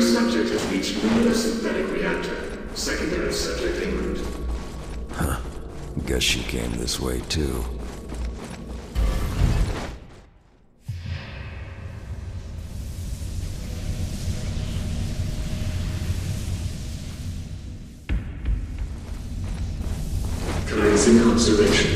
subject has reached lunar synthetic reactor. Secondary subject en route. Huh. Guess she came this way too. Commencing observation.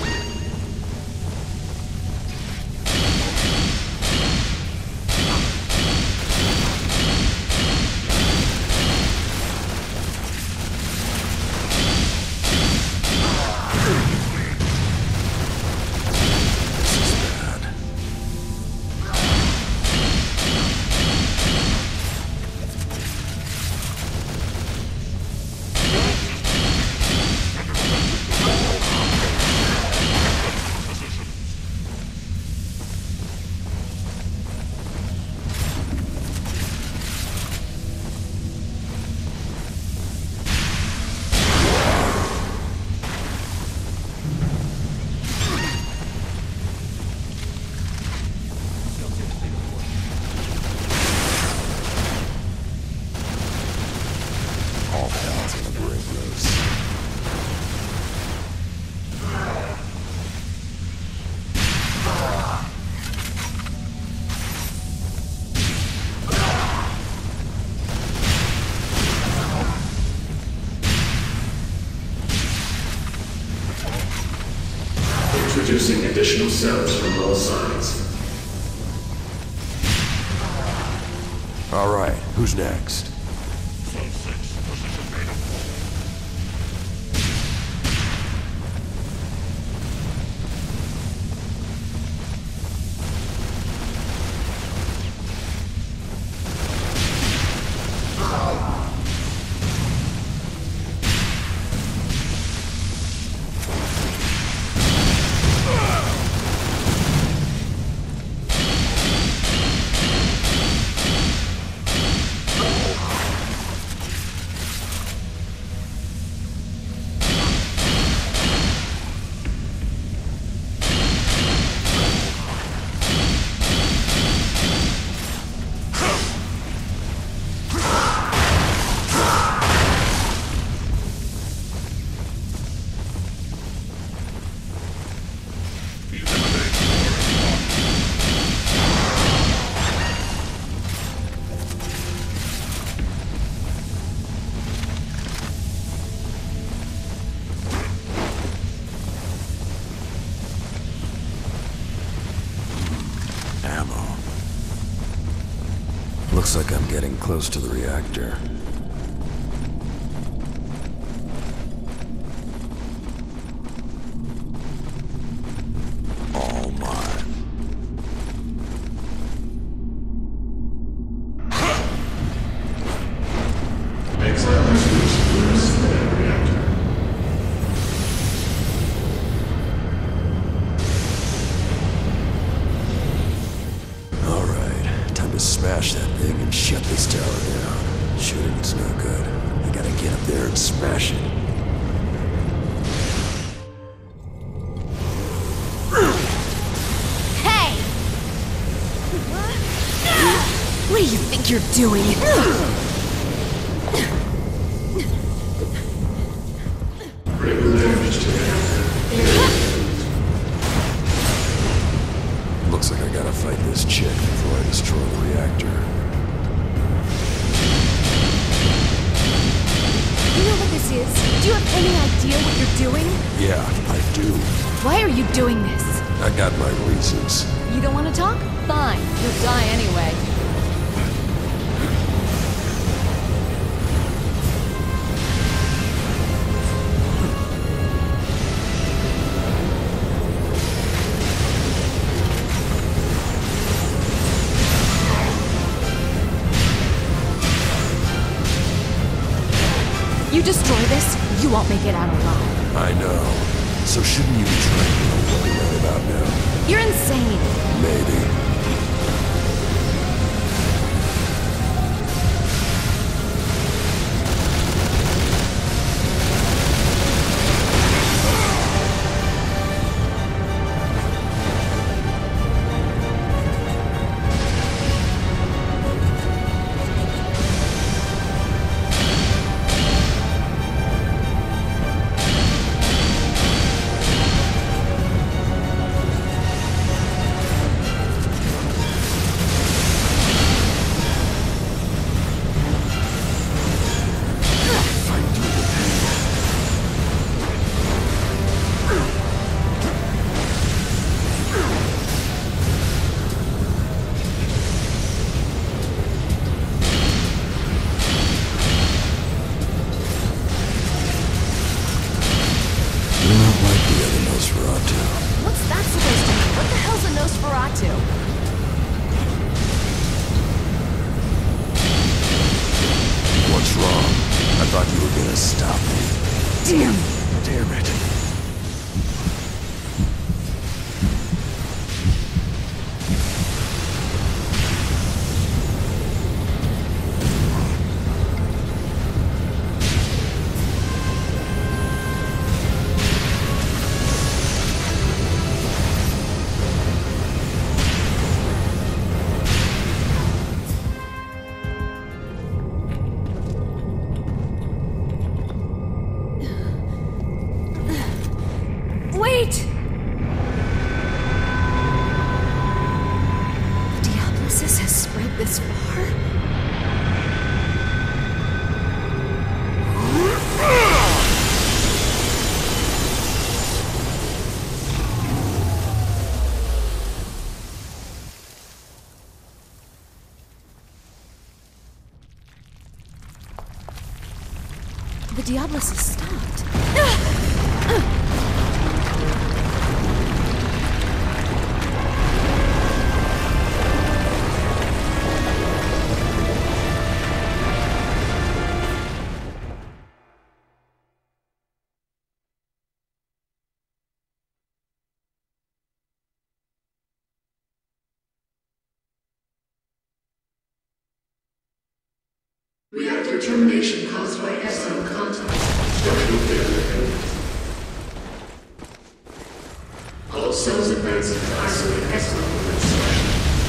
Introducing additional cells from all sides. All right, who's next? Looks like I'm getting close to the reactor. All mine. Exile has reached lunar synthetic reactor. To smash that thing and shut this tower down. Shooting's no good. I gotta get up there and smash it. Hey! What do you think you're doing? Critical damage to reactor. Looks like I gotta fight this chick before I destroy the reactor. You know what this is? Do you have any idea what you're doing? Yeah, I do. Why are you doing this? I got my reasons. You don't want to talk? Fine. You'll die anyway. You destroy this, you won't make it out alive. I know. So shouldn't you be trying to know what we right about now? You're insane. Maybe. thought you were gonna stop me. Damn it. Wait! The Diablosis has spread this far? The Diablosis stopped. Reactor termination caused by external contact. Structural failure imminent. All cells advancing to isolate external insertion.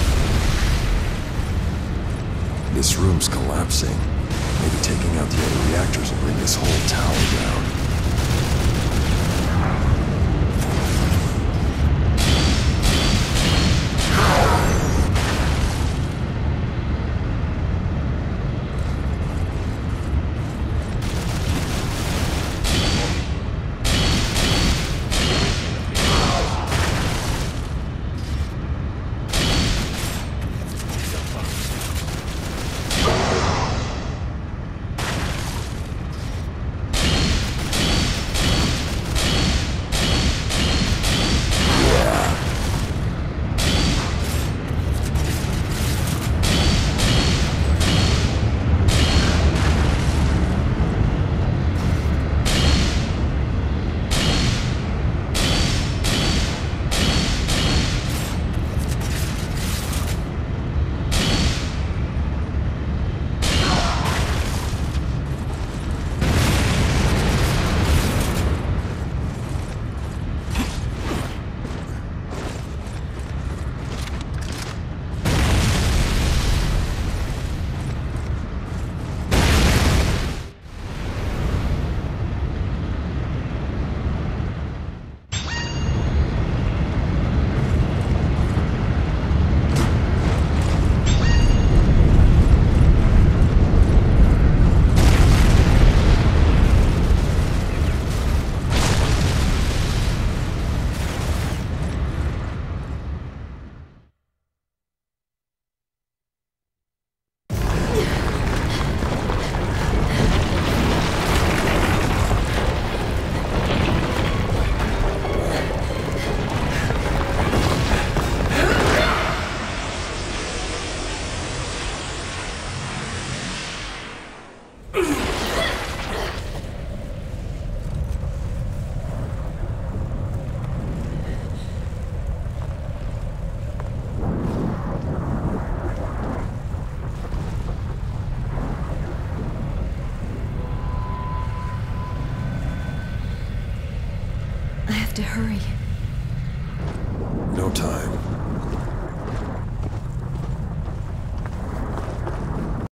This room's collapsing. Maybe taking out the other reactors will bring this whole tower down.